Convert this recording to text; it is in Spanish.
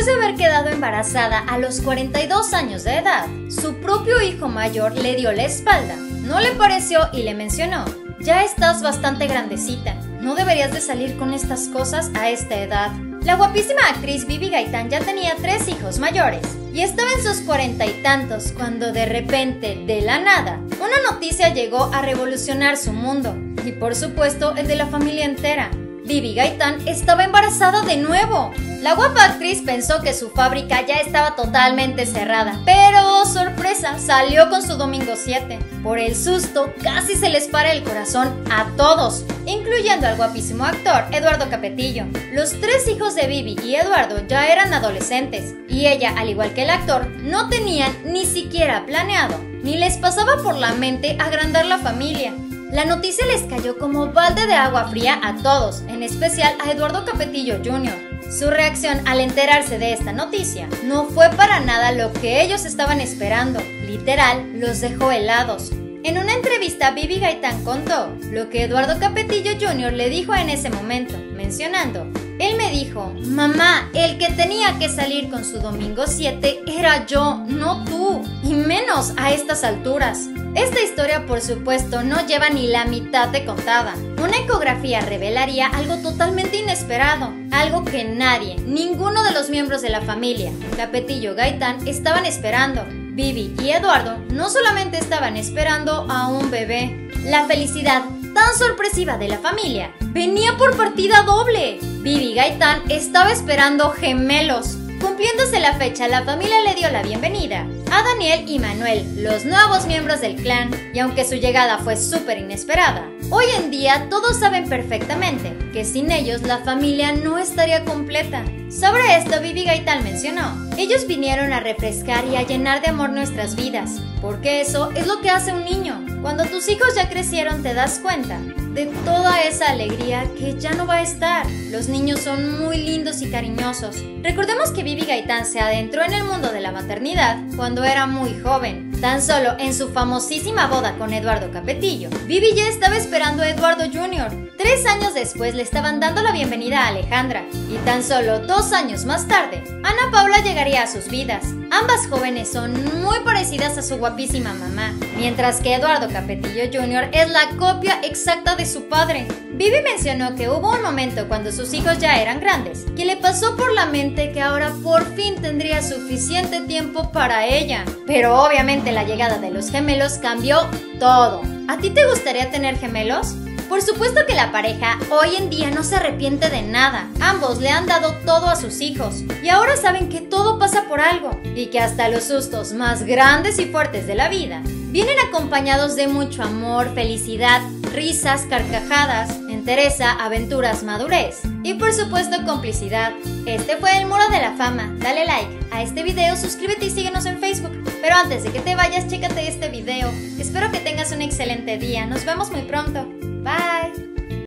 Después de haber quedado embarazada a los 42 años de edad, su propio hijo mayor le dio la espalda. No le pareció y le mencionó: ya estás bastante grandecita, no deberías de salir con estas cosas a esta edad. La guapísima actriz Bibi Gaitán ya tenía 3 hijos mayores y estaba en sus 40 y tantos cuando de repente, de la nada, una noticia llegó a revolucionar su mundo y por supuesto el de la familia entera. Bibi Gaitán estaba embarazada de nuevo. La guapa actriz pensó que su fábrica ya estaba totalmente cerrada, pero sorpresa, salió con su domingo 7. Por el susto, casi se les para el corazón a todos, incluyendo al guapísimo actor Eduardo Capetillo. Los 3 hijos de Bibi y Eduardo ya eran adolescentes, y ella, al igual que el actor, no tenían ni siquiera planeado, ni les pasaba por la mente agrandar la familia. La noticia les cayó como balde de agua fría a todos, en especial a Eduardo Capetillo Jr. Su reacción al enterarse de esta noticia no fue para nada lo que ellos estaban esperando. Literal, los dejó helados. En una entrevista, Bibi Gaitán contó lo que Eduardo Capetillo Jr. le dijo en ese momento, mencionando: él me dijo, mamá, el que tenía que salir con su domingo 7 era yo, no tú, y menos a estas alturas. Esta historia, por supuesto, no lleva ni la mitad de contada. Una ecografía revelaría algo totalmente inesperado, algo que nadie, ninguno de los miembros de la familia Capetillo Gaitán estaban esperando. Bibi y Eduardo no solamente estaban esperando a un bebé, la felicidad tan sorpresiva de la familia venía por partida doble. Bibi Gaitán estaba esperando gemelos. Cumpliéndose la fecha, la familia le dio la bienvenida a Daniel y Manuel, los nuevos miembros del clan, y aunque su llegada fue súper inesperada, hoy en día todos saben perfectamente que sin ellos la familia no estaría completa. Sobre esto, Bibi Gaitán mencionó: ellos vinieron a refrescar y a llenar de amor nuestras vidas, porque eso es lo que hace un niño. Cuando tus hijos ya crecieron te das cuenta de toda esa alegría que ya no va a estar. Los niños son muy lindos y cariñosos. Recordemos que Bibi Gaitán se adentró en el mundo de la maternidad cuando era muy joven. Tan solo en su famosísima boda con Eduardo Capetillo, Bibi ya estaba esperando a Eduardo Jr. 3 años después le estaban dando la bienvenida a Alejandra, y tan solo 2 años más tarde, Ana Paula llegaría a sus vidas. Ambas jóvenes son muy parecidas a su guapísima mamá, mientras que Eduardo Capetillo Jr. es la copia exacta de su padre. Bibi mencionó que hubo un momento cuando sus hijos ya eran grandes, que le pasó por la mente que ahora por fin tendría suficiente tiempo para ella. Pero obviamente la llegada de los gemelos cambió todo. ¿A ti te gustaría tener gemelos? Por supuesto que la pareja hoy en día no se arrepiente de nada. Ambos le han dado todo a sus hijos y ahora saben que todo pasa por algo y que hasta los sustos más grandes y fuertes de la vida vienen acompañados de mucho amor, felicidad, risas, carcajadas, entereza, aventuras, madurez y por supuesto complicidad. Este fue el Muro de la Fama. Dale like a este video, suscríbete y síguenos en Facebook. Pero antes de que te vayas, chécate este video. Espero que tengas un excelente día. Nos vemos muy pronto. Bye.